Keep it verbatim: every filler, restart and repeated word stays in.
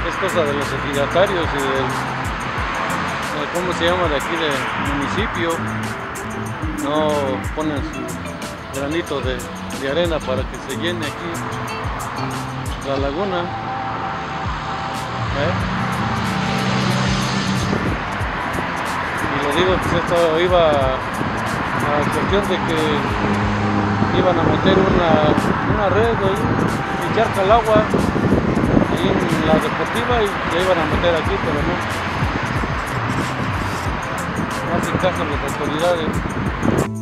es cosa de los ejidatarios y del, de, ¿cómo se llama?, de aquí del municipio. No ponen su granito de, de arena para que se llene aquí la laguna. ¿Eh? Y lo digo, pues esto iba a cuestión de que iban a meter una, una red ahí, echar al agua ahí en la deportiva y la iban a meter aquí, pero no. No hacen caso las autoridades.